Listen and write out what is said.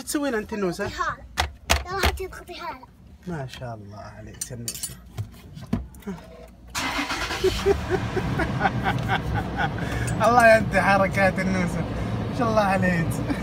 تسوين انت النوسه؟ هذا يلا انت تخطي هذا. ما شاء الله عليك النوسه. الله يا انت حركات النوسه، ما شاء الله عليك.